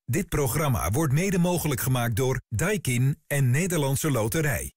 Dit programma wordt mede mogelijk gemaakt door Daikin en Nederlandse Loterij.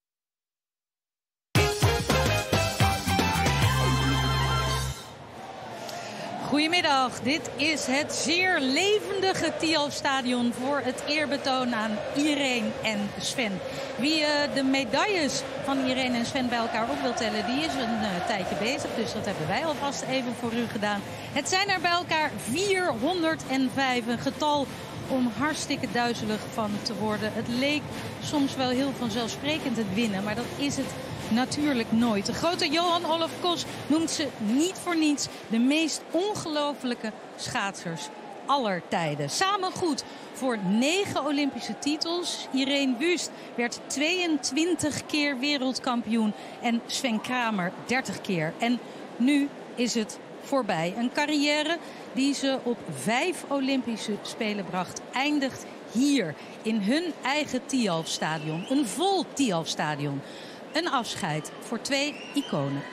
Goedemiddag, dit is het zeer levendige Tialfstadion voor het eerbetoon aan Irene en Sven. Wie de medailles van Irene en Sven bij elkaar op wil tellen, die is een tijdje bezig. Dus dat hebben wij alvast even voor u gedaan. Het zijn er bij elkaar 405, een getal om hartstikke duizelig van te worden. Het leek soms wel heel vanzelfsprekend het winnen, maar dat is het natuurlijk nooit. De grote Johan Olof Kos noemt ze niet voor niets de meest ongelofelijke schaatsers aller tijden. Samen goed voor 9 Olympische titels. Irene Wüst werd 22 keer wereldkampioen en Sven Kramer 30 keer. En nu is het voorbij. Een carrière die ze op 5 Olympische Spelen bracht, eindigt hier in hun eigen Tialfstadion. Een vol Tialfstadion. Een afscheid voor 2 iconen.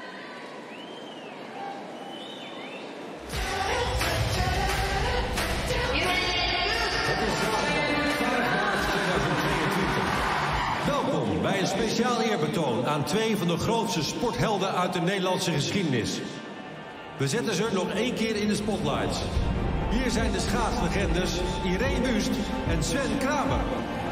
Welkom bij een speciaal eerbetoon aan 2 van de grootste sporthelden uit de Nederlandse geschiedenis. We zetten ze nog 1 keer in de spotlights. Hier zijn de schaatslegendes Irene Wüst en Sven Kramer.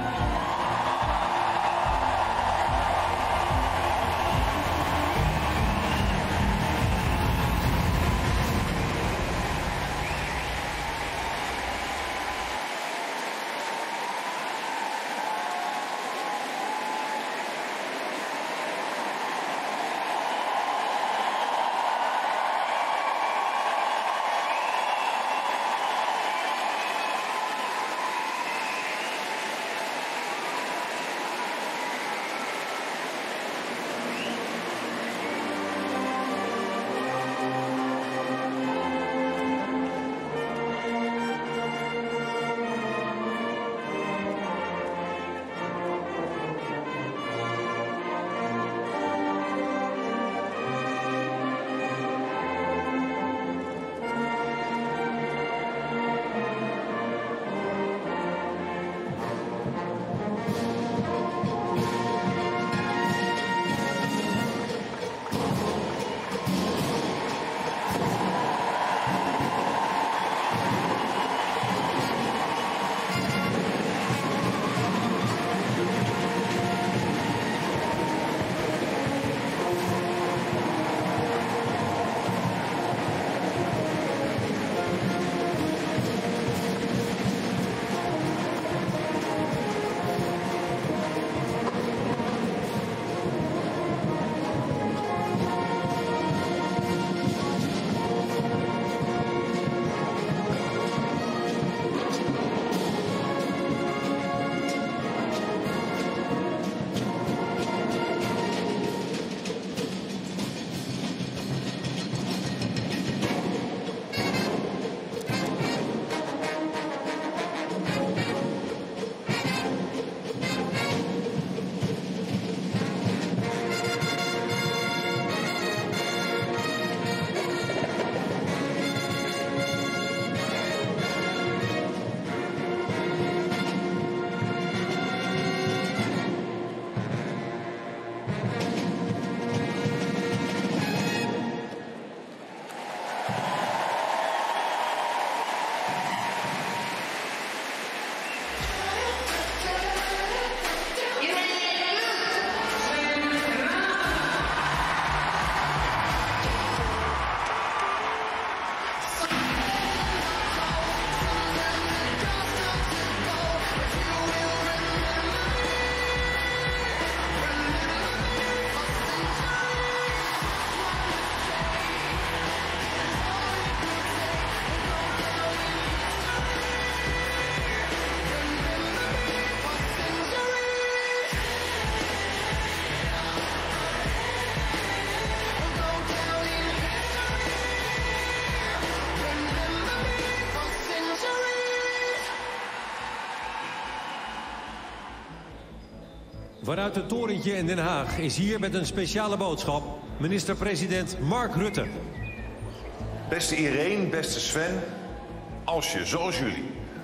Vanuit het torentje in Den Haag is hier met een speciale boodschap minister-president Mark Rutte. Beste Irene, beste Sven, als je, zoals jullie,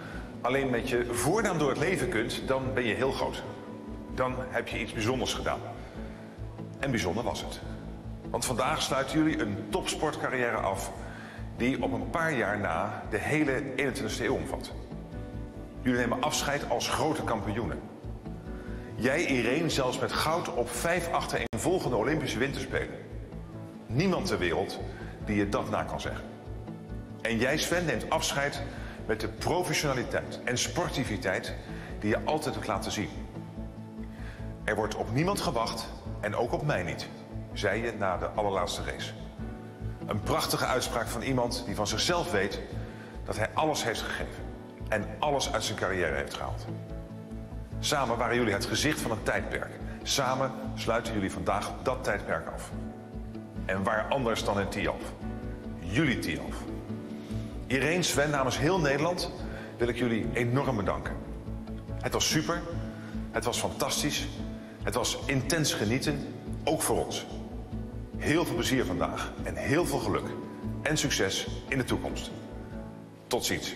alleen met je voornaam door het leven kunt, dan ben je heel groot. Dan heb je iets bijzonders gedaan. En bijzonder was het. Want vandaag sluiten jullie een topsportcarrière af die op een paar jaar na de hele 21e eeuw omvat. Jullie nemen afscheid als grote kampioenen. Jij, Irene, zelfs met goud op 5 achtereenvolgende Olympische Winterspelen. Niemand ter wereld die je dat na kan zeggen. En jij, Sven, neemt afscheid met de professionaliteit en sportiviteit die je altijd hebt laten zien. Er wordt op niemand gewacht en ook op mij niet, zei je na de allerlaatste race. Een prachtige uitspraak van iemand die van zichzelf weet dat hij alles heeft gegeven en alles uit zijn carrière heeft gehaald. Samen waren jullie het gezicht van een tijdperk. Samen sluiten jullie vandaag dat tijdperk af. En waar anders dan in Tialf. Jullie Tialf. Irene, Sven, namens heel Nederland wil ik jullie enorm bedanken. Het was super, het was fantastisch, het was intens genieten, ook voor ons. Heel veel plezier vandaag en heel veel geluk en succes in de toekomst. Tot ziens.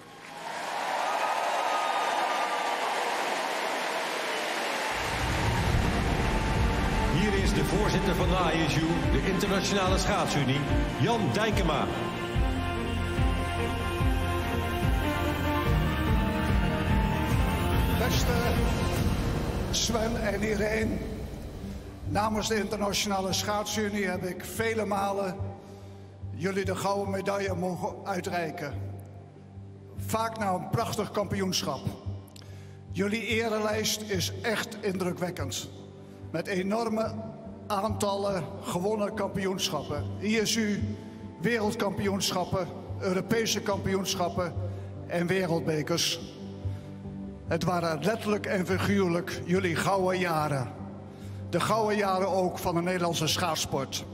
Hier is de voorzitter van de ISU, de Internationale Schaatsunie, Jan Dijkema. Beste Sven en Irene, namens de Internationale Schaatsunie heb ik vele malen jullie de gouden medaille mogen uitreiken. Vaak na een prachtig kampioenschap. Jullie erelijst is echt indrukwekkend. Met enorme aantallen gewonnen kampioenschappen. ISU, wereldkampioenschappen, Europese kampioenschappen en wereldbekers. Het waren letterlijk en figuurlijk jullie gouden jaren. De gouden jaren ook van de Nederlandse schaatsport.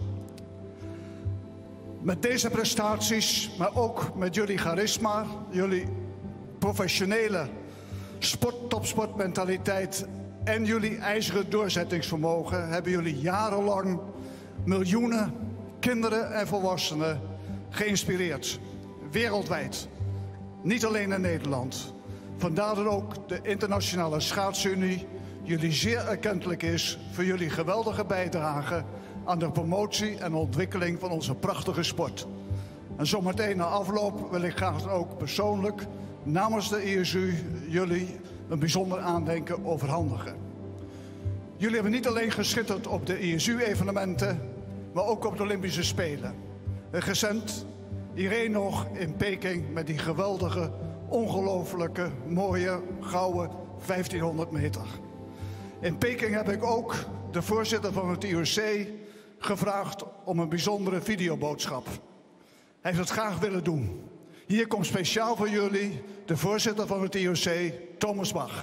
Met deze prestaties, maar ook met jullie charisma, jullie professionele topsportmentaliteit en jullie ijzeren doorzettingsvermogen hebben jullie jarenlang miljoenen kinderen en volwassenen geïnspireerd. Wereldwijd. Niet alleen in Nederland. Vandaar dat ook de Internationale Schaatsunie jullie zeer erkentelijk is voor jullie geweldige bijdrage aan de promotie en ontwikkeling van onze prachtige sport. En zometeen na afloop wil ik graag ook persoonlijk namens de ISU jullie een bijzonder aandenken overhandigen. Jullie hebben niet alleen geschitterd op de ISU-evenementen, maar ook op de Olympische Spelen. Recent Irene nog in Peking met die geweldige, ongelooflijke, mooie, gouden 1500 meter. In Peking heb ik ook de voorzitter van het IOC gevraagd om een bijzondere videoboodschap. Hij heeft het graag willen doen. Hier komt speciaal voor jullie de voorzitter van het IOC, Thomas Bach.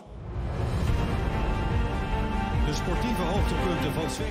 De sportieve hoogtepunten van Sven.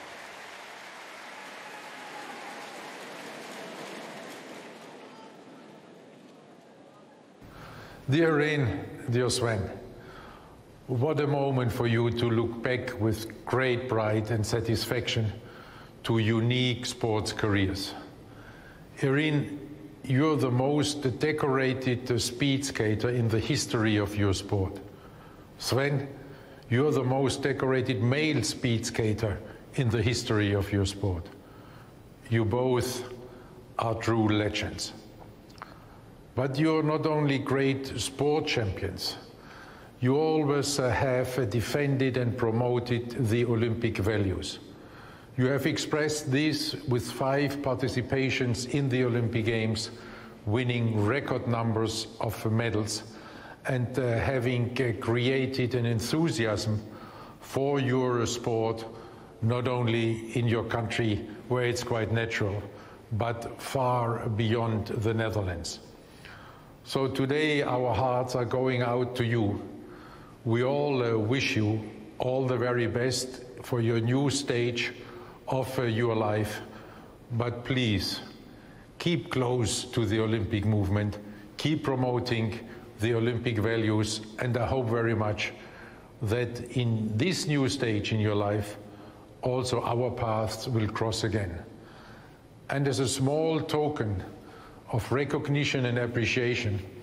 Dear Irene, dear Sven, what a moment for you to look back with great pride and satisfaction to unique sports careers. Irene, you're the most decorated speed skater in the history of your sport. Sven, you're the most decorated male speed skater in the history of your sport. You both are true legends. But you're not only great sport champions, you always have defended and promoted the Olympic values. You have expressed this with 5 participations in the Olympic Games, winning record numbers of medals and having created an enthusiasm for your sport, not only in your country where it's quite natural, but far beyond the Netherlands. So today our hearts are going out to you. We all wish you all the very best for your new stage of your life. But please, keep close to the Olympic movement, keep promoting the Olympic values, and I hope very much that in this new stage in your life, also our paths will cross again. And as a small token of recognition and appreciation,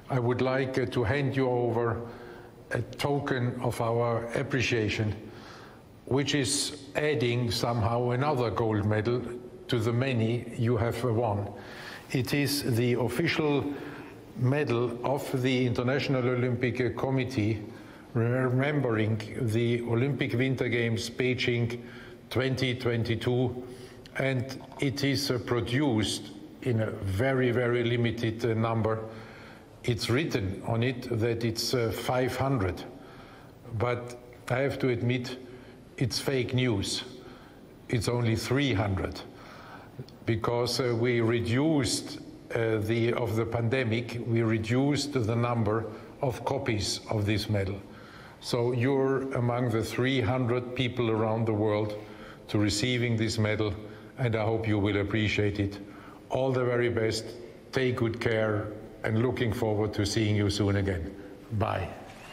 I would like to hand you over a token of our appreciation, which is adding somehow another gold medal to the many you have won. It is the official medal of the International Olympic Committee remembering the Olympic Winter Games Beijing 2022, and it is produced in a very, very limited number. It's written on it that it's 500, but I have to admit it's fake news. It's only 300 because we reduced of the pandemic, we reduced the number of copies of this medal. So you're among the 300 people around the world to receiving this medal, and I hope you will appreciate it. All the very best, take good care, and looking forward to seeing you soon again. Bye.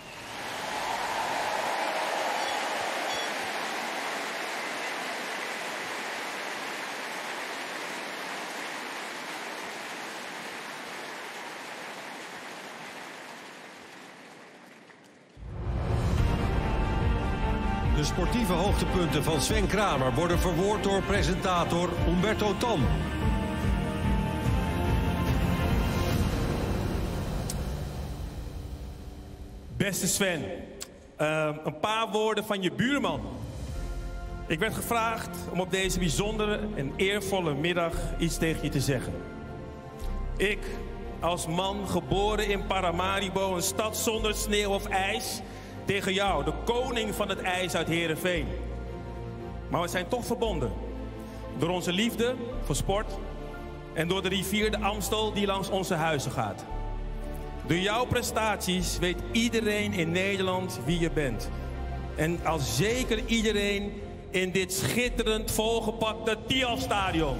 De sportieve hoogtepunten van Sven Kramer worden verwoord door presentator Umberto Tan. Beste Sven, een paar woorden van je buurman. Ik werd gevraagd om op deze bijzondere en eervolle middag iets tegen je te zeggen. Ik, als man geboren in Paramaribo, een stad zonder sneeuw of ijs, tegen jou, de koning van het ijs uit Heerenveen. Maar we zijn toch verbonden. Door onze liefde voor sport en door de rivier de Amstel die langs onze huizen gaat. Door jouw prestaties weet iedereen in Nederland wie je bent. En al zeker iedereen in dit schitterend volgepakte Tialfstadion.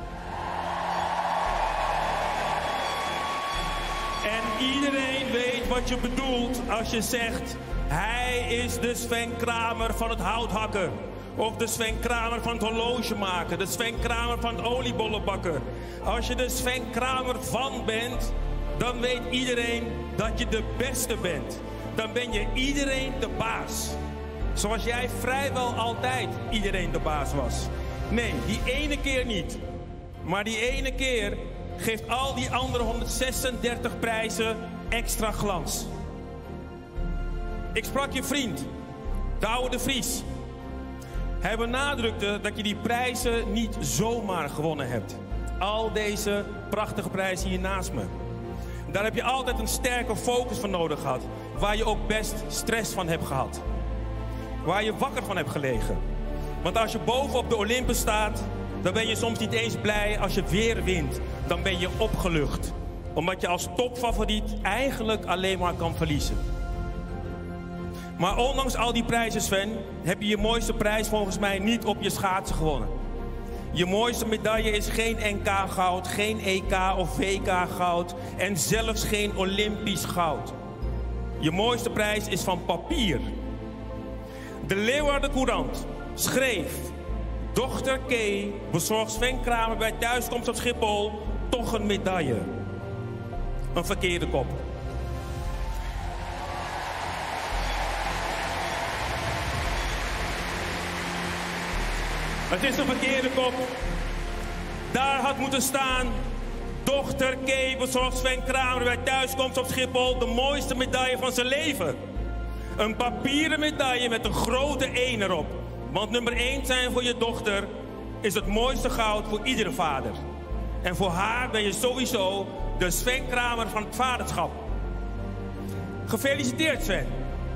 En iedereen weet wat je bedoelt als je zegt: hij is de Sven Kramer van het houthakken. Of de Sven Kramer van het horlogemaken. De Sven Kramer van het oliebollenbakken. Als je de Sven Kramer van bent, dan weet iedereen dat je de beste bent. Dan ben je iedereen de baas. Zoals jij vrijwel altijd iedereen de baas was. Nee, die ene keer niet. Maar die ene keer geeft al die andere 136 prijzen extra glans. Ik sprak je vriend, Douwe de Vries. Hij benadrukte dat je die prijzen niet zomaar gewonnen hebt. Al deze prachtige prijzen hier naast me. Daar heb je altijd een sterke focus van nodig gehad. Waar je ook best stress van hebt gehad. Waar je wakker van hebt gelegen. Want als je boven op de Olympus staat, dan ben je soms niet eens blij als je weer wint. Dan ben je opgelucht. Omdat je als topfavoriet eigenlijk alleen maar kan verliezen. Maar ondanks al die prijzen, Sven, heb je je mooiste prijs volgens mij niet op je schaatsen gewonnen. Je mooiste medaille is geen NK goud, geen EK of WK goud en zelfs geen Olympisch goud. Je mooiste prijs is van papier. De Leeuwarden Courant schreef: dochter Kay bezorgt Sven Kramer bij thuiskomst op Schiphol toch een medaille. Een verkeerde kop. Het is een verkeerde kop. Daar had moeten staan: dochter Kay bezorgt Sven Kramer bij thuiskomst op Schiphol de mooiste medaille van zijn leven. Een papieren medaille met een grote 1 erop. Want nummer 1 zijn voor je dochter is het mooiste goud voor iedere vader. En voor haar ben je sowieso de Sven Kramer van het vaderschap. Gefeliciteerd, Sven.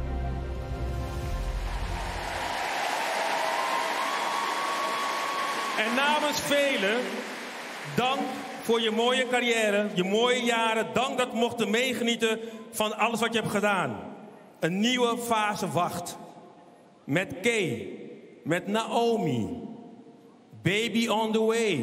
En namens velen, dank voor je mooie carrière, je mooie jaren. Dank dat we mochten meegenieten van alles wat je hebt gedaan. Een nieuwe fase wacht. Met Kay, met Naomi. Baby on the way.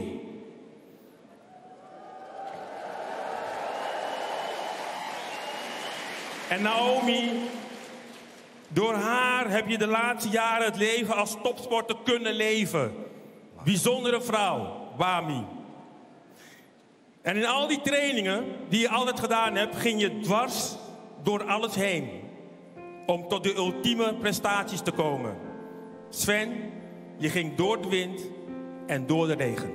En Naomi, door haar heb je de laatste jaren het leven als topsporter kunnen leven. Bijzondere vrouw, Wami. En in al die trainingen die je altijd gedaan hebt, ging je dwars door alles heen. Om tot de ultieme prestaties te komen. Sven, je ging door de wind en door de regen.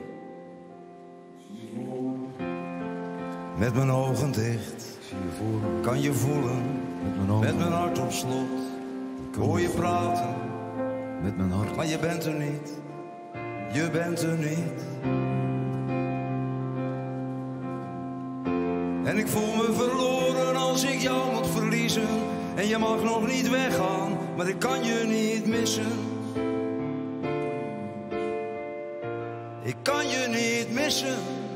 Met mijn ogen dicht, kan je voelen, met mijn hart op slot. Ik hoor je praten, met mijn hart, maar je bent er niet, je bent er niet. En ik voel me verloren als ik jou moet verliezen. En je mag nog niet weggaan, maar ik kan je niet missen. Ik kan je niet missen.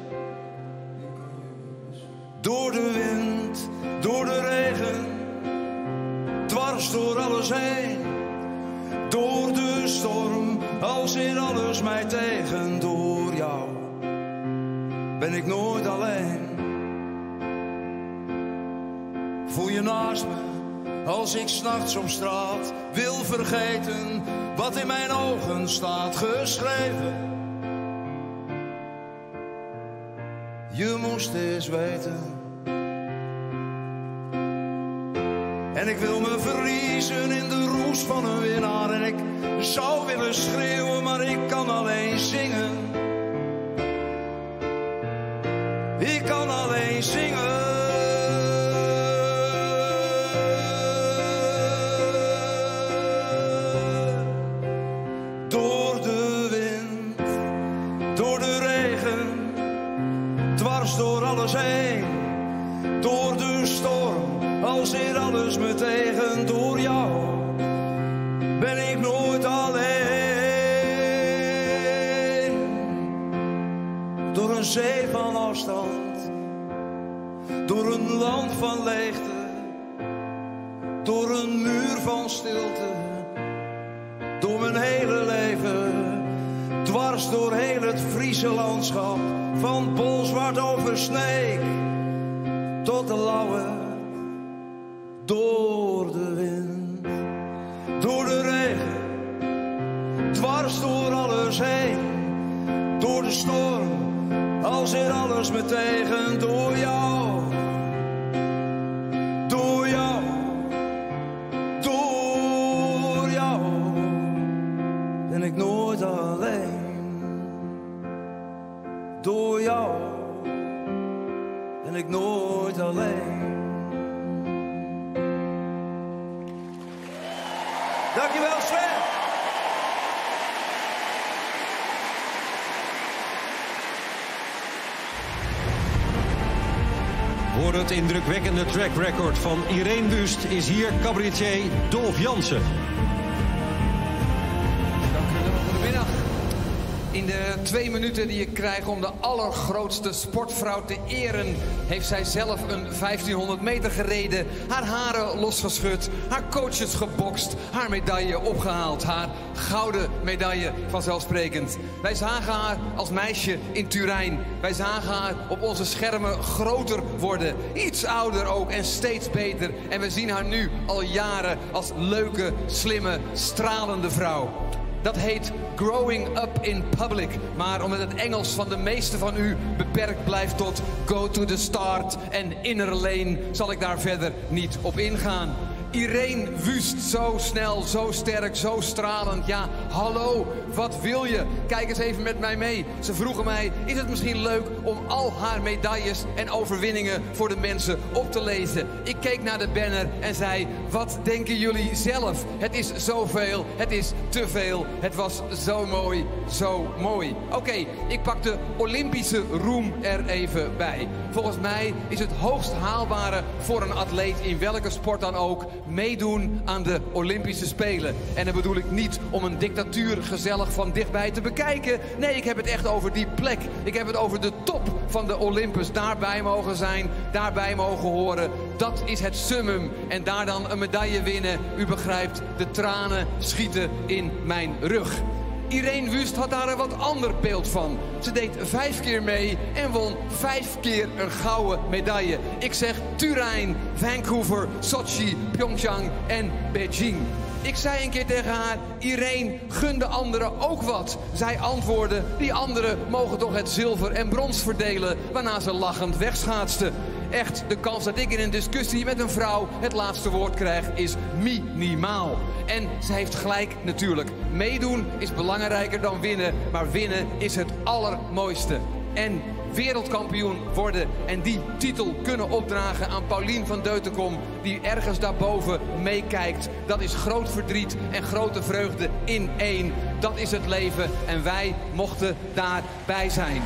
Door de wind, door de regen, dwars door alles heen. Door de storm, als in alles mij tegen. Door jou ben ik nooit alleen. Voel je naast me, als ik 's nachts op straat wil vergeten wat in mijn ogen staat geschreven. Je moest eens weten. En ik wil me verliezen in de roes van een winnaar. En ik zou willen schreeuwen, maar ik kan alleen zingen. Ik kan alleen zingen. Door de wind, door de regen, dwars door alles heen. Door de storm, als in alles me tegen. Door jou ben ik nooit alleen. Door een zee van afstand, door een land van leegte, door een muur van stilte, door mijn hele leven, dwars door heel het Friese landschap, van Bolzwart over Sneek tot de Lauwe. Door de wind, door de regen, dwars door alles heen. Door de storm, als in alles me tegen. Door jou, door jou, door jou ben ik nooit alleen. Door jou ben ik nooit alleen. Dankjewel, Sven. Voor het indrukwekkende track record van Irene Wust is hier cabaretier Dolf Jansen. Dank u wel, goedemiddag. In de 2 minuten die ik krijg om de allergrootste sportvrouw te eren, heeft zij zelf een 1500 meter gereden, haar haren losgeschud, haar coaches gebokst, haar medaille opgehaald, haar gouden medaille vanzelfsprekend. Wij zagen haar als meisje in Turijn. Wij zagen haar op onze schermen groter worden, iets ouder ook en steeds beter. En we zien haar nu al jaren als leuke, slimme, stralende vrouw. Dat heet growing up in public. Maar omdat het Engels van de meeste van u beperkt blijft tot go to the start en inner lane, zal ik daar verder niet op ingaan. Irene Wust, zo snel, zo sterk, zo stralend. Ja, hallo, wat wil je? Kijk eens even met mij mee. Ze vroegen mij, is het misschien leuk om al haar medailles en overwinningen voor de mensen op te lezen? Ik keek naar de banner en zei, wat denken jullie zelf? Het is zoveel, het is te veel. Het was zo mooi, zo mooi. Oké, ik pak de Olympische roem er even bij. Volgens mij is het hoogst haalbare voor een atleet in welke sport dan ook meedoen aan de Olympische Spelen. En dan bedoel ik niet om een dictatuur gezellig van dichtbij te bekijken. Nee, ik heb het echt over die plek. Ik heb het over de top van de Olympus. Daarbij mogen zijn, daarbij mogen horen. Dat is het summum. En daar dan een medaille winnen. U begrijpt, de tranen schieten in mijn rug. Irene Wust had daar een wat ander beeld van. Ze deed 5 keer mee en won 5 keer een gouden medaille. Ik zeg Turijn, Vancouver, Sochi, Pyeongchang en Beijing. Ik zei een keer tegen haar, Irene, gun de anderen ook wat. Zij antwoordde, die anderen mogen toch het zilver en brons verdelen, waarna ze lachend wegschaatste. Echt, de kans dat ik in een discussie met een vrouw het laatste woord krijg is minimaal. En ze heeft gelijk natuurlijk. Meedoen is belangrijker dan winnen, maar winnen is het allermooiste. En wereldkampioen worden en die titel kunnen opdragen aan Paulien van Deutenkom, die ergens daarboven meekijkt. Dat is groot verdriet en grote vreugde in één. Dat is het leven en wij mochten daarbij zijn.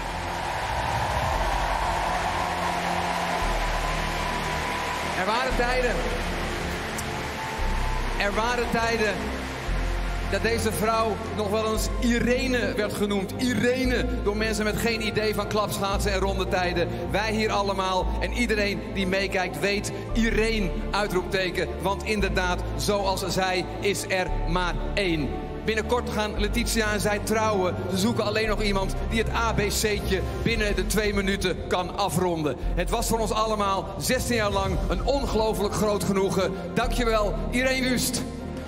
Er waren tijden dat deze vrouw nog wel eens Irene werd genoemd. Irene, door mensen met geen idee van klapschaatsen en rondetijden. Wij hier allemaal en iedereen die meekijkt weet Irene, uitroepteken. Want inderdaad, zoals zij is er maar één. Binnenkort gaan Letitia en zij trouwen. Ze zoeken alleen nog iemand die het ABC'tje binnen de 2 minuten kan afronden. Het was voor ons allemaal 16 jaar lang een ongelooflijk groot genoegen. Dankjewel, Irene Wüst.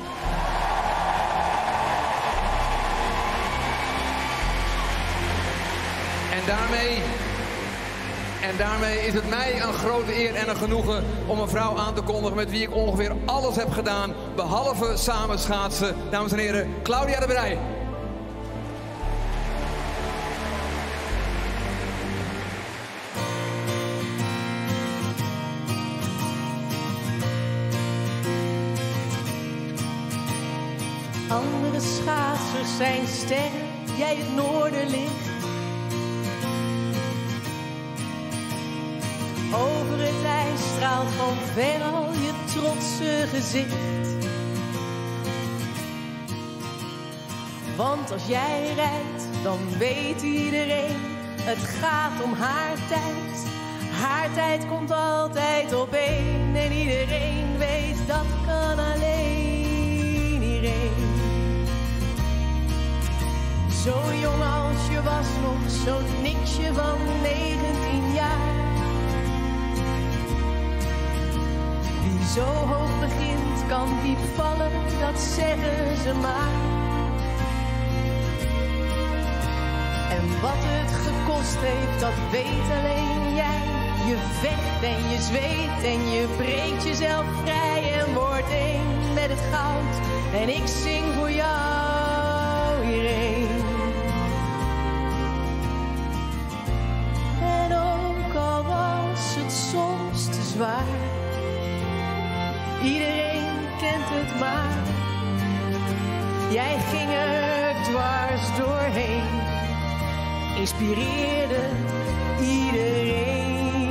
En daarmee is het mij een grote eer en een genoegen om een vrouw aan te kondigen met wie ik ongeveer alles heb gedaan, behalve samen schaatsen. Dames en heren, Claudia de Breij. Andere schaatsers zijn sterren, jij het noorderlicht. Over het ijs straalt van ver al je trotse gezicht. Want als jij rijdt, dan weet iedereen, het gaat om haar tijd. Haar tijd komt altijd op één en iedereen weet dat kan alleen Irene. Zo jong als je was, nog zo'n niksje van 19 jaar. Wie zo hoog begint, kan diep vallen, dat zeggen ze maar. En wat het gekost heeft, dat weet alleen jij. Je vecht en je zweet en je breekt jezelf vrij en wordt één met het goud. En ik zing voor jou, Irene. En ook al was het soms te zwaar, iedereen kent het maar. Jij ging er dwars doorheen, inspireerde iedereen.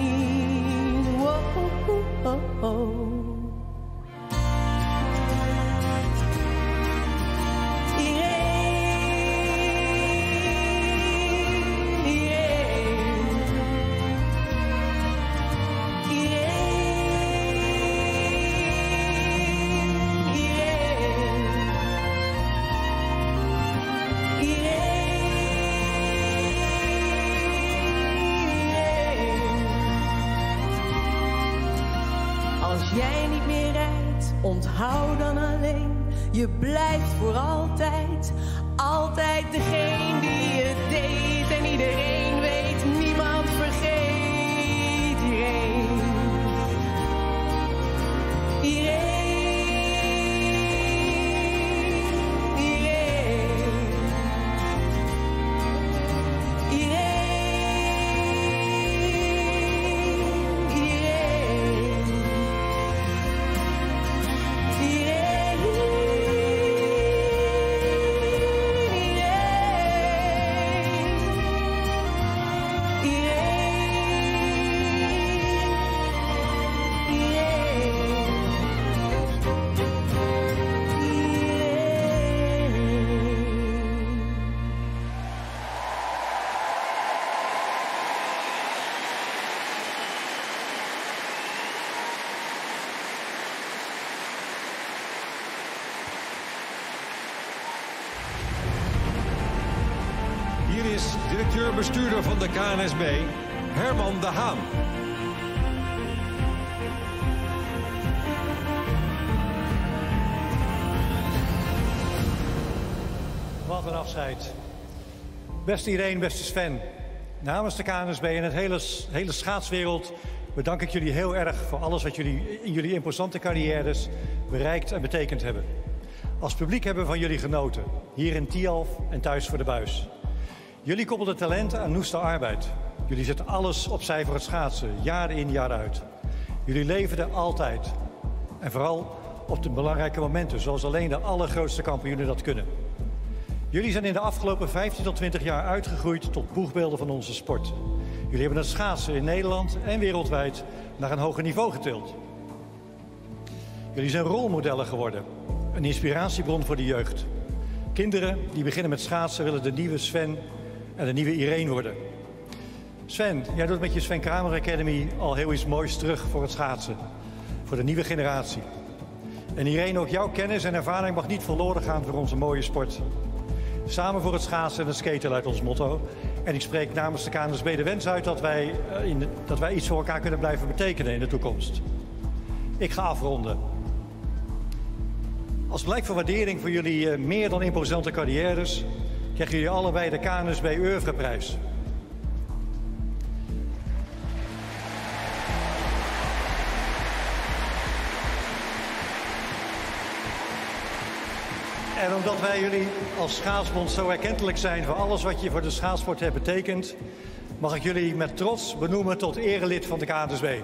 Wow, oh, oh. Onthoud dan alleen, je blijft voor altijd, altijd degene die het deed. En iedereen weet, niemand vergeet Irene. Irene, Irene, Irene. Hier is directeur-bestuurder van de KNSB, Herman de Haan. Wat een afscheid. Beste Irene, beste Sven. Namens de KNSB en het hele schaatswereld bedank ik jullie heel erg voor alles wat jullie in jullie imposante carrières bereikt en betekend hebben. Als publiek hebben we van jullie genoten, hier in Tialf en thuis voor de buis. Jullie koppelden talent aan noeste arbeid. Jullie zetten alles opzij voor het schaatsen, jaar in, jaar uit. Jullie leverden altijd. En vooral op de belangrijke momenten, zoals alleen de allergrootste kampioenen dat kunnen. Jullie zijn in de afgelopen 15 tot 20 jaar uitgegroeid tot boegbeelden van onze sport. Jullie hebben het schaatsen in Nederland en wereldwijd naar een hoger niveau getild. Jullie zijn rolmodellen geworden, een inspiratiebron voor de jeugd. Kinderen die beginnen met schaatsen willen de nieuwe Sven en de nieuwe Irene worden. Sven, jij doet met je Sven Kramer Academy al heel iets moois terug voor het schaatsen. Voor de nieuwe generatie. En Irene, ook jouw kennis en ervaring mag niet verloren gaan voor onze mooie sport. Samen voor het schaatsen en het skaten luidt ons motto. En ik spreek namens de KNSB de wens uit dat wij iets voor elkaar kunnen blijven betekenen in de toekomst. Ik ga afronden. Als blijk van waardering voor jullie meer dan imposante carrières krijgen jullie allebei de KNSB Oeuvreprijs. En omdat wij jullie als schaatsbond zo erkentelijk zijn voor alles wat je voor de schaatsport hebt betekend, mag ik jullie met trots benoemen tot erelid van de KNSB.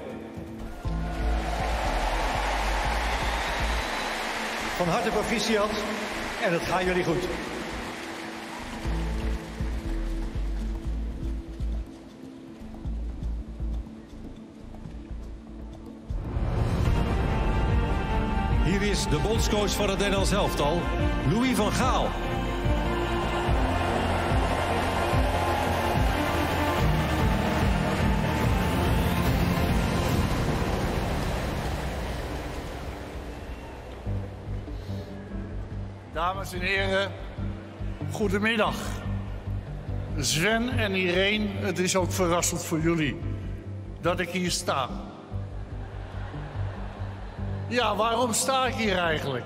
Van harte proficiat en het gaat jullie goed. Hier is de bondscoach van het Nederlands elftal, Louis van Gaal. Dames en heren, goedemiddag. Sven en Irene, het is ook verrassend voor jullie dat ik hier sta. Ja, waarom sta ik hier eigenlijk?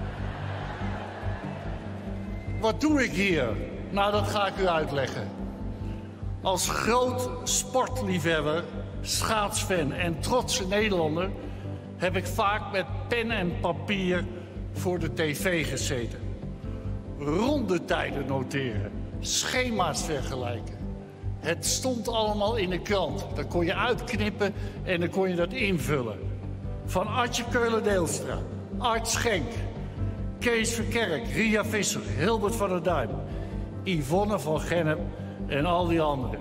Wat doe ik hier? Nou, dat ga ik u uitleggen. Als groot sportliefhebber, schaatsfan en trotse Nederlander heb ik vaak met pen en papier voor de tv gezeten. Rondetijden noteren, schema's vergelijken. Het stond allemaal in de krant. Dan kon je uitknippen en dan kon je dat invullen. Van Adje Keulen-Deelstra, Art Schenk, Kees Verkerk, Ria Visser, Hilbert van der Duin, Yvonne van Gennep en al die anderen.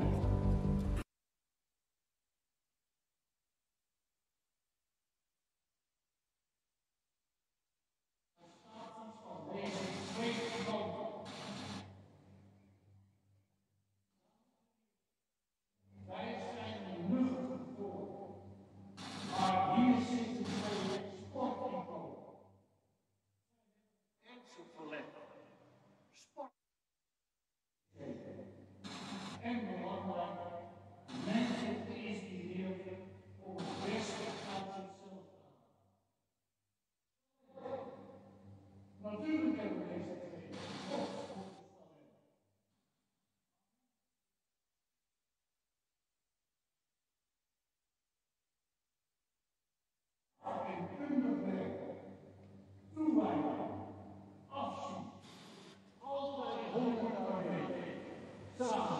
En belangrijk, mensen te inspireren om het beste uit zichzelf te halen. Natuurlijk hebben we deze twee en kundig werken, toewijding, afzien, altijd 100 samen.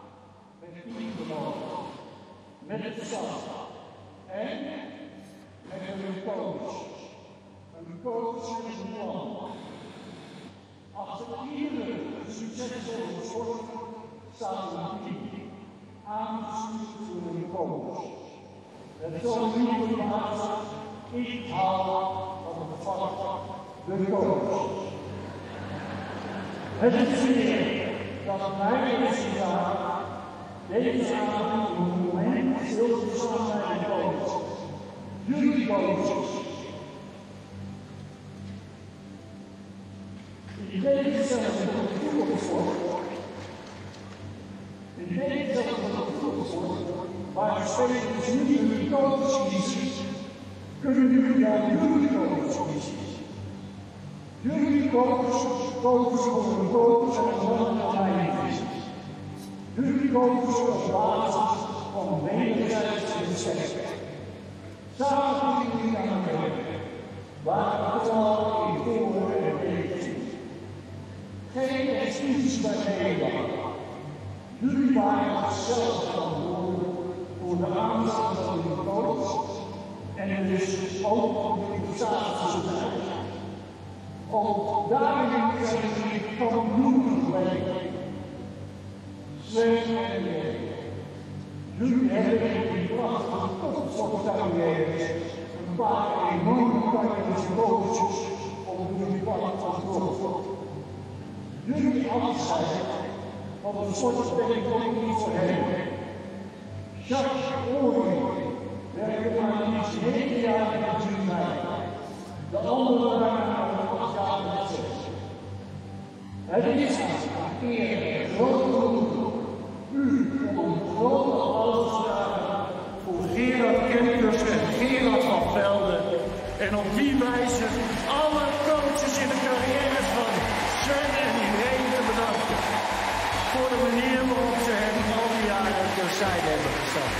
Met het stad en met een coach. Een coach is een plan. Achter iedere succesvolle sport staat een team, aangestuurd door een coach. Het zal niet voor de maat, ik haal van het vak de coach. Het is weer dat mij deze jaar deze avond een moment stil te staan bij de coaches. Jullie coaches. In deze zelfs met de voetbalsport. In deze zelfs met de voetbalsport, waar spelers niet hun coach kiezen, kunnen jullie al jullie coach kiezen. Jullie kozen voor een boot en een lange visie. Jullie kozen op basis van wederzijds respect. Samen gingen jullie aan het werk, waar het al in voor en tegen. Geen excuses bij Nederland. Jullie waren zelf verantwoordelijk voor de aanslag van die boot en dus ook voor de prestaties. Ook daarin zijn jullie kampioenen geweest. Sven en ik. Jullie hebben in die prachtige topsportcarrières een paar enorme carrières bootjes op jullie pad getroffen. Jullie afscheid van de sport ben ik ook niet voor hem. Jacques Oring werkte maar liefst 9 jaar met jullie. De andere waren 8 jaar met 6. Het is een keer een grote genoeg. U om een grote applaus te vragen voor Gerard Kempers en Gerard van Velde. En op die wijze alle coaches in de carrières van Sven en Irene te bedanken. Voor de manier waarop ze hen al die jaren terzijde hebben gestaan.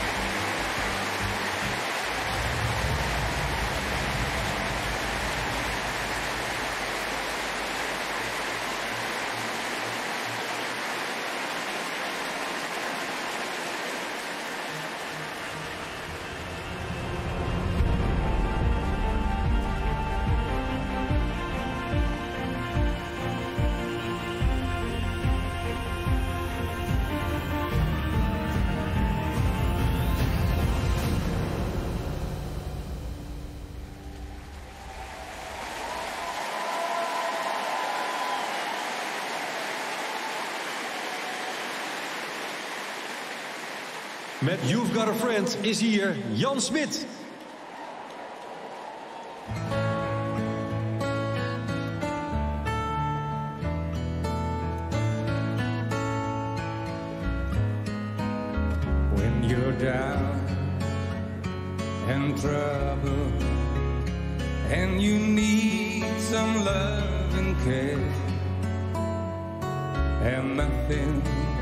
Met You've Got a Friend is hier Jan Smit. When you're down and trouble and you need some love and care and nothing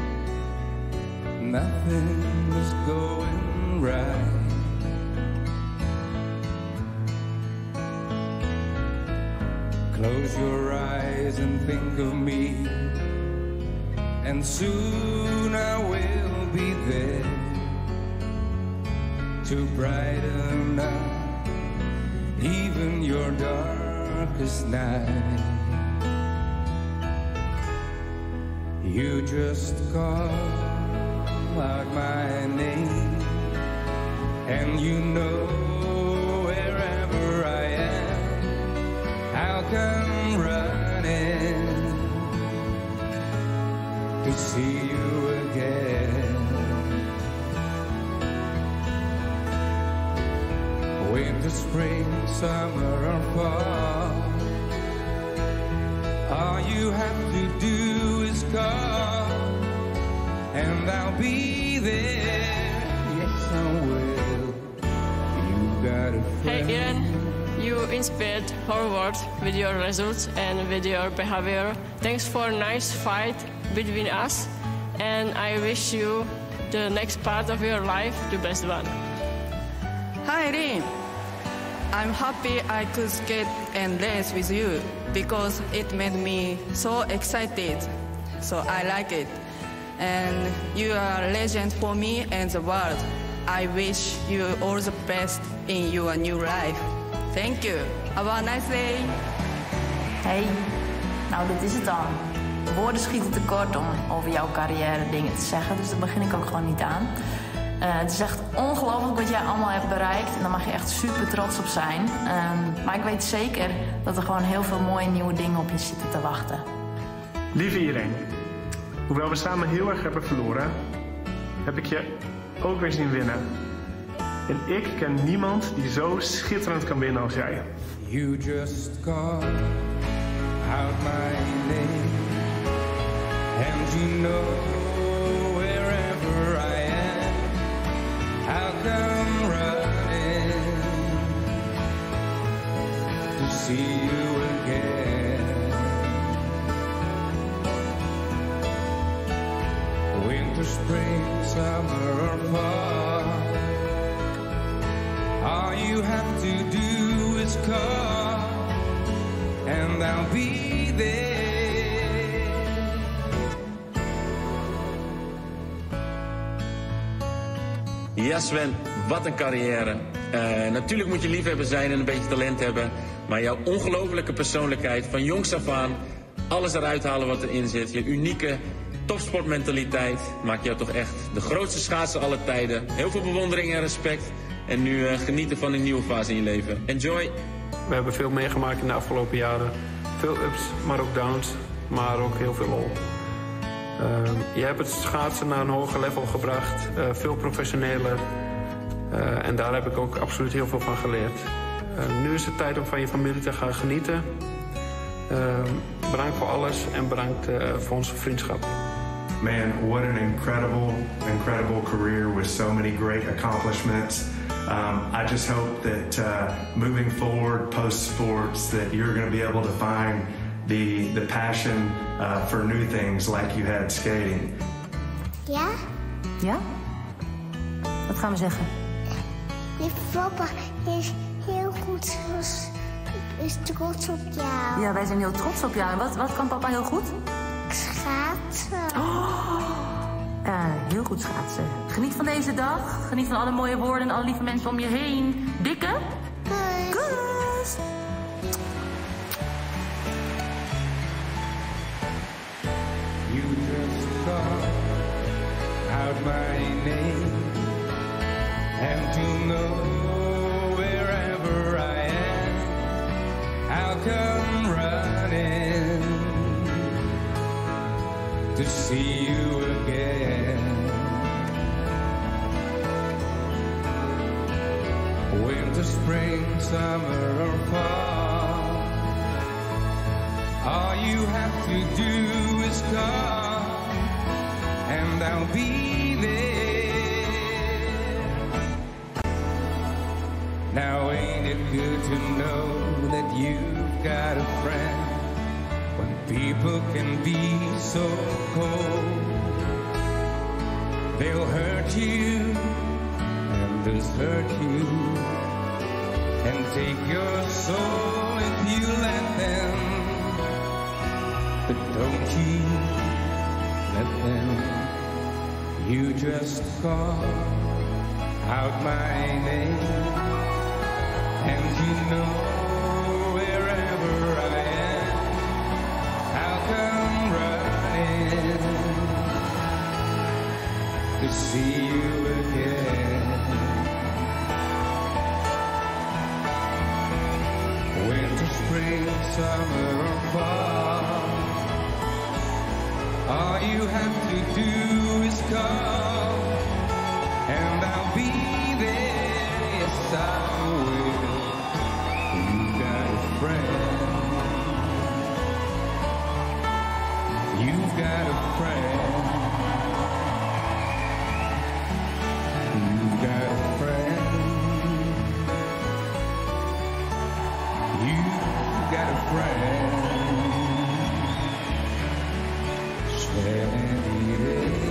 was going right. Close your eyes and think of me, and soon I will be there to brighten up even your darkest night. You just call out my name, and you know wherever I am, I'll come running to see you again. Winter, spring, summer or fall, all you have to do is call, and I'll be there. Yes, I will. You got a friend. Hey Ian, you inspired our world with your results and with your behavior. Thanks for a nice fight between us, and I wish you the next part of your life the best one. Hi Irene, I'm happy I could skate and race with you because it made me so excited. So I like it. And you are a legend for me and the world. I wish you all the best in your new life. Thank you. Have a nice day. Hey, nou dit is het dan. Woorden schieten tekort om over jouw carrière dingen te zeggen, dus daar begin ik ook gewoon niet aan. Het is echt ongelooflijk wat jij allemaal hebt bereikt en daar mag je echt super trots op zijn. Maar ik weet zeker dat er gewoon heel veel mooie nieuwe dingen op je zitten te wachten. Lieve Irene, hoewel we samen heel erg hebben verloren, heb ik je ook weer zien winnen. En ik ken niemand die zo schitterend kan winnen als jij. You just call out my name, and you know wherever I am, I'll come running to see you again. spring, summer, or fall. All you have to do is call, and I'll be there. Ja, Sven, wat een carrière. Natuurlijk moet je liefhebber zijn en een beetje talent hebben. Maar jouw ongelofelijke persoonlijkheid, van jongs af aan, alles eruit halen wat erin zit. Je unieke topsportmentaliteit maakt jou toch echt de grootste schaatser aller tijden. Heel veel bewondering en respect. En nu genieten van een nieuwe fase in je leven. Enjoy! We hebben veel meegemaakt in de afgelopen jaren. Veel ups, maar ook downs. Maar ook heel veel lol. Je hebt het schaatsen naar een hoger level gebracht. Veel professioneler. En daar heb ik ook absoluut heel veel van geleerd. Nu is het tijd om van je familie te gaan genieten. Bedankt voor alles en bedankt voor onze vriendschap. Man, what an incredible career with so many great accomplishments. I just hope that moving forward post-sports that you're going to be able to find the passion for new things like you had skating. Ja? Ja? Wat gaan we zeggen? Je papa is heel goed, is trots op jou. Ja, wij zijn heel trots op jou. En wat kan papa heel goed? Schaatsen. Heel goed schaatsen. Geniet van deze dag. Geniet van alle mooie woorden en alle lieve mensen om je heen. Dikke kus. You just call out my name, and to know wherever I am, I'll come running to see you again. Winter, spring, summer, or fall, all you have to do is call, and I'll be there. Now ain't it good to know that you've got a friend when people can be so cold? They'll hurt you and desert you and take your soul if you let them. But don't you let them. You just call out my name, and you know wherever I am, I'll come running to see you again. Winter, spring, summer, or fall, all you have to do is call, and I'll be there. Yes, I will. You've got a friend. You've got a friend. You've got a friend. You've got a friend. Swear and eat it.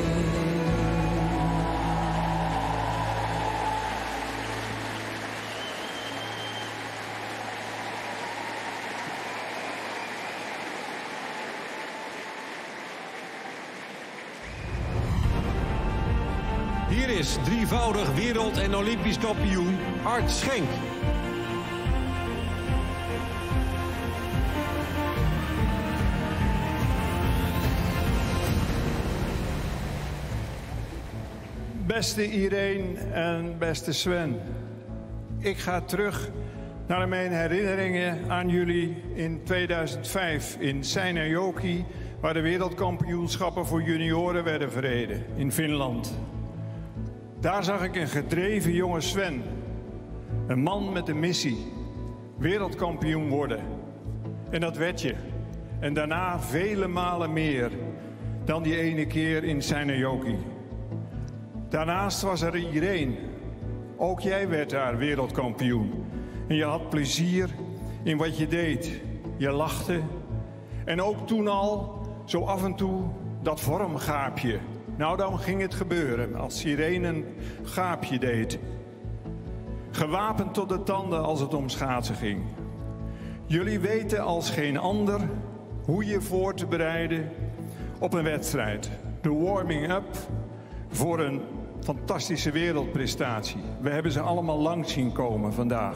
Hier is drievoudig wereld- en olympisch kampioen Art Schenk. Beste Irene en beste Sven. Ik ga terug naar mijn herinneringen aan jullie in 2005 in Seinäjoki, waar de wereldkampioenschappen voor junioren werden verreden in Finland. Daar zag ik een gedreven jonge Sven. Een man met een missie. Wereldkampioen worden. En dat werd je. En daarna vele malen meer dan die ene keer in Seinäjoki. Daarnaast was er Irene. Ook jij werd daar wereldkampioen. En je had plezier in wat je deed. Je lachte. En ook toen al, zo af en toe, dat vormgaapje. Nou, dan ging het gebeuren als Irene een gaapje deed. Gewapend tot de tanden als het om schaatsen ging. Jullie weten als geen ander hoe je voor te bereiden op een wedstrijd. De warming-up voor een fantastische wereldprestatie. We hebben ze allemaal lang zien komen vandaag.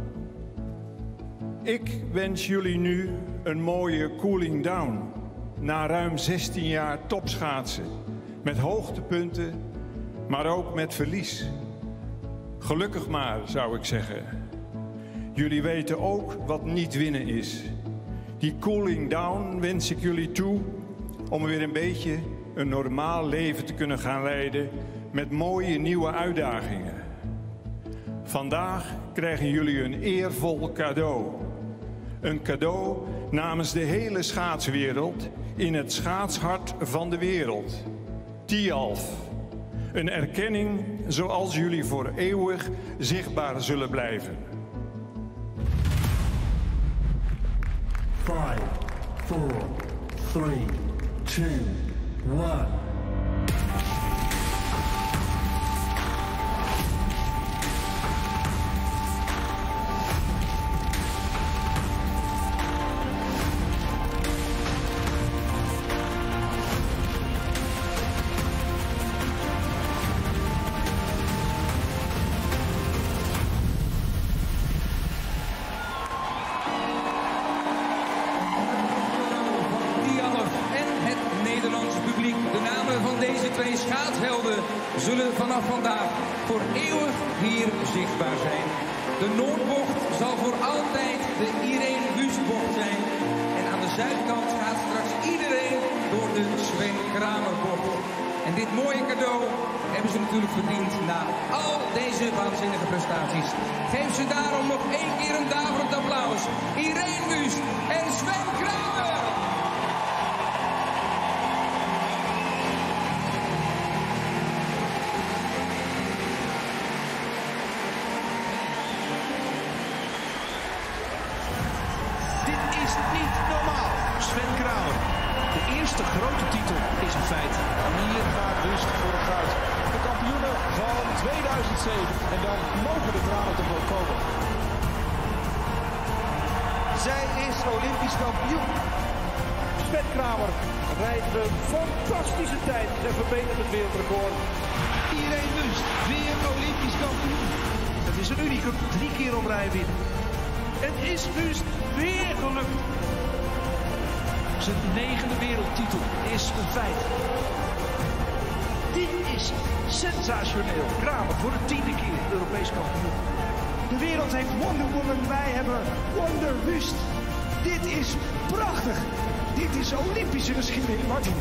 Ik wens jullie nu een mooie cooling down. Na ruim 16 jaar topschaatsen. Met hoogtepunten, maar ook met verlies. Gelukkig maar, zou ik zeggen. Jullie weten ook wat niet winnen is. Die cooling down wens ik jullie toe om weer een beetje een normaal leven te kunnen gaan leiden met mooie nieuwe uitdagingen. Vandaag krijgen jullie een eervol cadeau. Een cadeau namens de hele schaatswereld in het schaatshart van de wereld. Tialf. Een erkenning zoals jullie voor eeuwig zichtbaar zullen blijven. 5, 4, 3, 2, 1. Zullen vanaf vandaag voor eeuwig hier zichtbaar zijn. De Noordbocht zal voor altijd de Irene Wüst-bocht zijn. En aan de zuidkant gaat straks iedereen door de Sven Kramer-bocht. En dit mooie cadeau hebben ze natuurlijk verdiend na al deze waanzinnige prestaties. Geef ze daarom nog één keer een daverend applaus. Irene Wüst en Sven Kramer! Sven Kramer. De eerste grote titel is een feit. Hier gaat Wüst voor het goud. De kampioenen van 2007. En dan mogen de tranen toch wel komen. Zij is Olympisch kampioen. Sven Kramer rijdt een fantastische tijd en verbetert het wereldrecord. Irene Wüst, weer Olympisch kampioen. Het is een unicum, 3 keer op rij winnen. Het is Wüst weer gelukt. Zijn 9e wereldtitel is een feit. Dit is sensationeel. Kramer voor de 10e keer Europees kampioen. De wereld heeft Wonder Woman, wij hebben Wonder Wüst. Dit is prachtig. Dit is Olympische geschiedenis, Martin.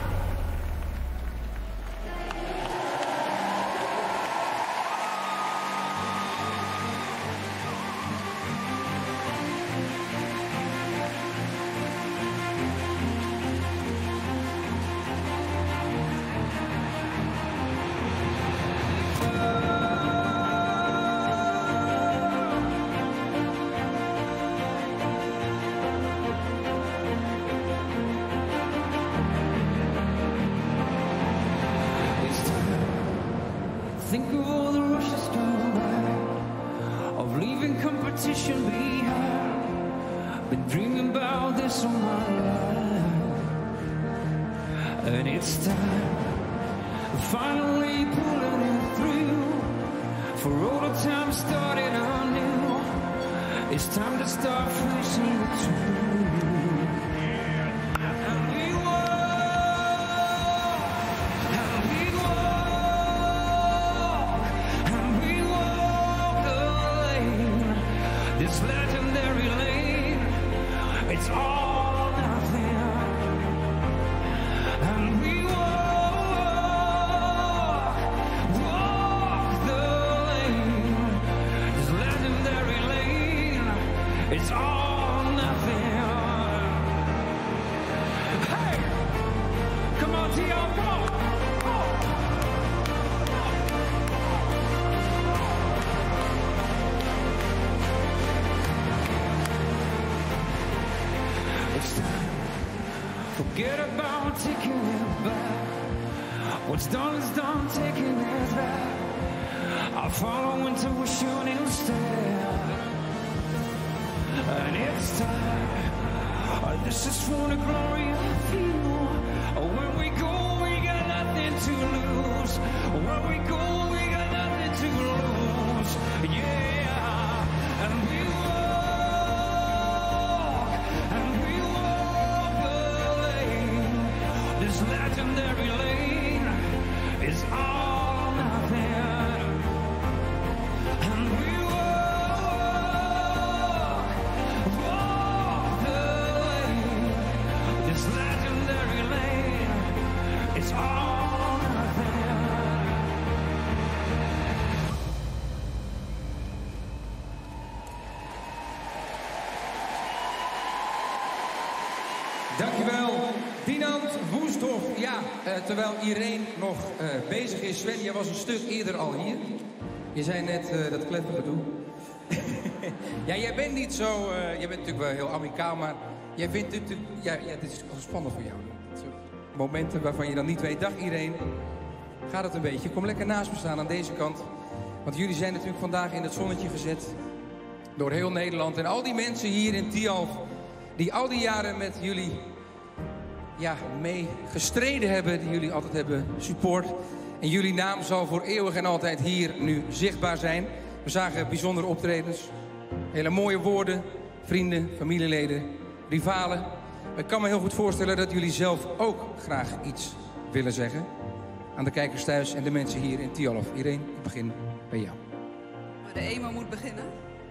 Think of all the rushes gone by, of leaving competition behind. Been dreaming about this all my life, and it's time, finally pulling it through. For all the time starting anew, it's time to start facing the truth. This legendary lane, it's all or nothing. And we walk the lane. This legendary lane, it's all or nothing. Hey, come on, T.O., come on. Forget about taking it back. What's done is done, taking it back. I follow intuition instead. And it's time. This is for the glory of you. When we go, we got nothing to lose. When we go, we got nothing to lose. Yeah. And we walk the lane. This legendary lane is all or nothing. And we walk the lane. This legendary lane is all or nothing. Dankjewel, Dinant Woesthof. Ja, terwijl Irene nog bezig is. Sven, jij was een stuk eerder al hier. Je zei net dat klettergedoe. Ja, jij bent niet zo... jij bent natuurlijk wel heel amicaal, maar jij vindt dit natuurlijk... Ja, dit is wel spannend voor jou. Momenten waarvan je dan niet weet. Dag Irene, gaat het een beetje? Kom lekker naast me staan aan deze kant. Want jullie zijn natuurlijk vandaag in het zonnetje gezet. Door heel Nederland. En al die mensen hier in Tialf, die al die jaren met jullie mee gestreden hebben, die jullie altijd hebben support. En jullie naam zal voor eeuwig en altijd hier nu zichtbaar zijn. We zagen bijzondere optredens, hele mooie woorden, vrienden, familieleden, rivalen. Maar ik kan me heel goed voorstellen dat jullie zelf ook graag iets willen zeggen aan de kijkers thuis en de mensen hier in Tialf. Irene, ik begin bij jou. De emo moet beginnen.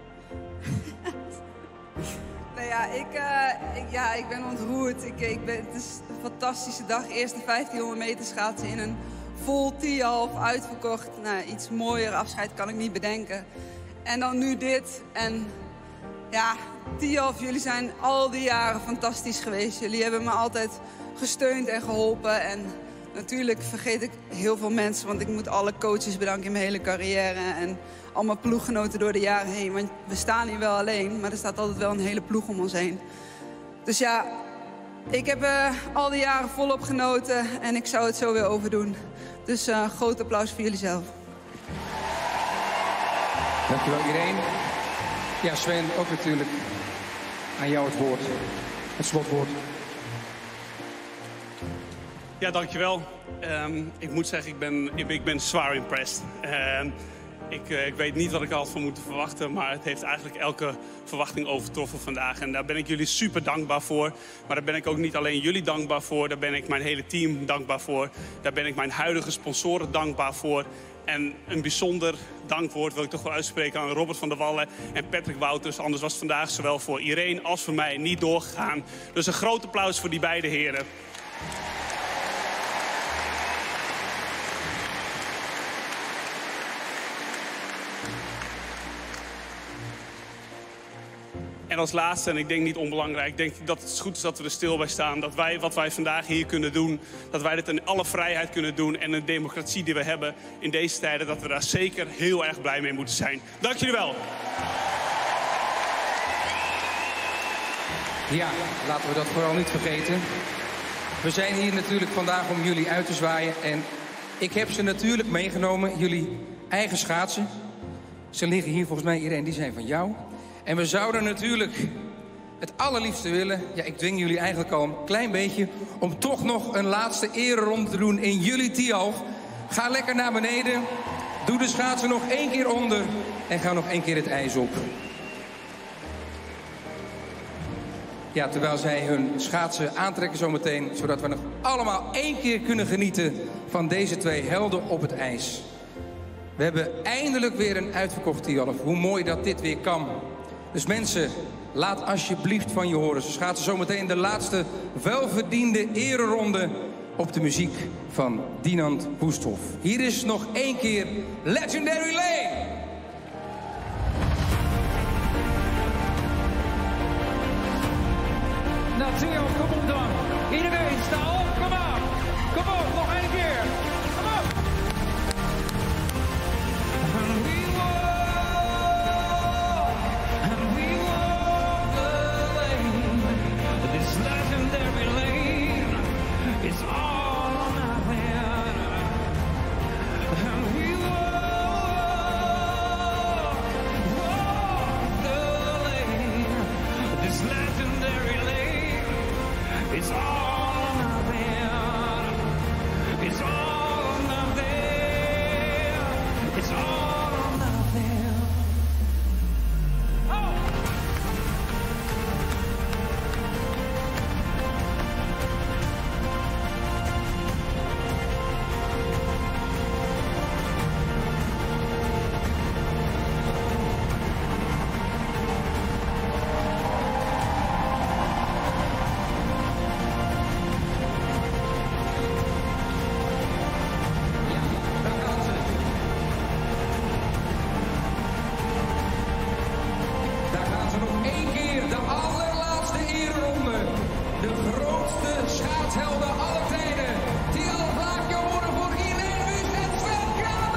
Nou ja, ik ben ontroerd. Het is een fantastische dag. Eerste 1500 meter schaatsen in een vol Tialf, uitverkocht. Nou, iets mooier afscheid kan ik niet bedenken. En dan nu dit. En ja, Tialf, jullie zijn al die jaren fantastisch geweest. Jullie hebben me altijd gesteund en geholpen. En natuurlijk vergeet ik heel veel mensen, want ik moet alle coaches bedanken in mijn hele carrière. En al mijn ploeggenoten door de jaren heen. Want we staan hier wel alleen, maar er staat altijd wel een hele ploeg om ons heen. Dus ja, ik heb al die jaren volop genoten en ik zou het zo weer overdoen. Dus groot applaus voor jullie zelf. Dankjewel Irene. Ja, Sven, ook natuurlijk aan jou het woord. Het slotwoord. Ja, dankjewel. Ik moet zeggen, ik ben zwaar impressed. Ik weet niet wat ik er had van moeten verwachten, maar het heeft eigenlijk elke verwachting overtroffen vandaag. En daar ben ik jullie super dankbaar voor. Maar daar ben ik ook niet alleen jullie dankbaar voor, daar ben ik mijn hele team dankbaar voor. Daar ben ik mijn huidige sponsoren dankbaar voor. En een bijzonder dankwoord wil ik toch wel uitspreken aan Robert van der Wallen en Patrick Wouters. Anders was het vandaag zowel voor Irene als voor mij niet doorgegaan. Dus een groot applaus voor die beide heren. En als laatste, en ik denk niet onbelangrijk, ik denk dat het goed is dat we er stil bij staan. Dat wij wat wij vandaag hier kunnen doen, dat wij dit in alle vrijheid kunnen doen. En een democratie die we hebben in deze tijden, dat we daar zeker heel erg blij mee moeten zijn. Dank jullie wel. Ja, laten we dat vooral niet vergeten. We zijn hier natuurlijk vandaag om jullie uit te zwaaien. En ik heb ze natuurlijk meegenomen, jullie eigen schaatsen. Ze liggen hier volgens mij, Irene, die zijn van jou. En we zouden natuurlijk het allerliefste willen, ja, ik dwing jullie eigenlijk al een klein beetje, om toch nog een laatste ereronde te doen in jullie Tialf. Ga lekker naar beneden, doe de schaatsen nog 1 keer onder en ga nog 1 keer het ijs op. Ja, terwijl zij hun schaatsen aantrekken zometeen, zodat we nog allemaal 1 keer kunnen genieten van deze 2 helden op het ijs. We hebben eindelijk weer een uitverkocht Tialf. Hoe mooi dat dit weer kan. Dus mensen, laat alsjeblieft van je horen. Ze schaatsen zometeen de laatste welverdiende ereronde op de muziek van Dinant Woesthof. Hier is nog 1 keer Legendary Lane. Nou, Theo, kom op dan. Iedereen, sta op, kom op. Kom op, nog 1 keer. Kom op. Legendary lane, it's all or nothing. schaatshelden aller tijden. Tialf, laat je horen voor Irene Wüst en Sven Kramer!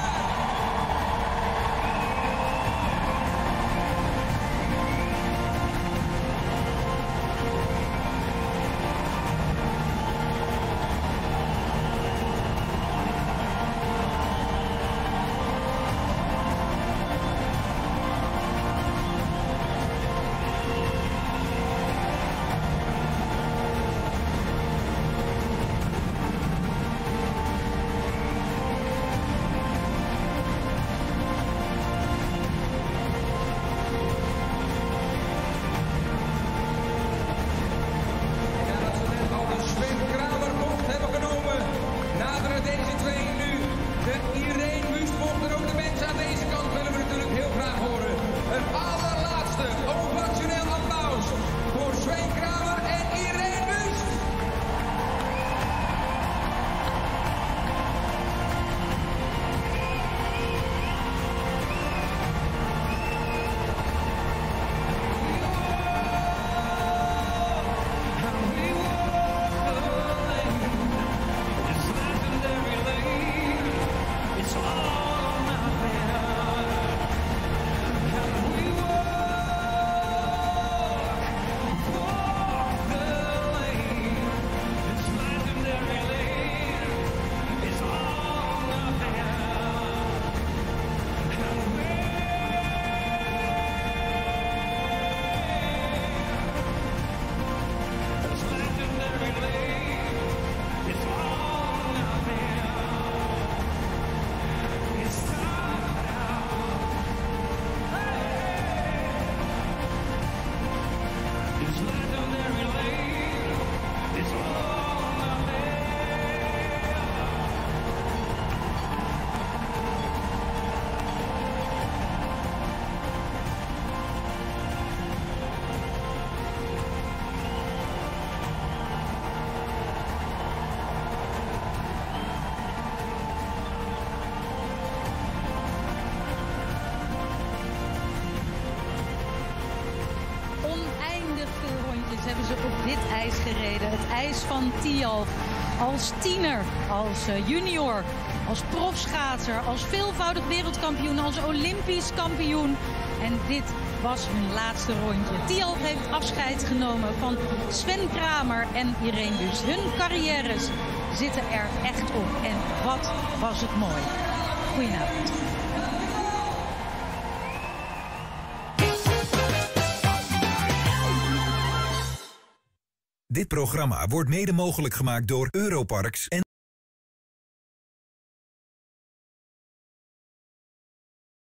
Hebben ze op dit ijs gereden. Het ijs van Tialf. Als tiener, als junior, als profschaatser, als veelvoudig wereldkampioen, als olympisch kampioen. En dit was hun laatste rondje. Tialf heeft afscheid genomen van Sven Kramer en Irene Wüst. Hun carrières zitten er echt op. En wat was het mooi. Goedenavond. Dit programma wordt mede mogelijk gemaakt door Europarks en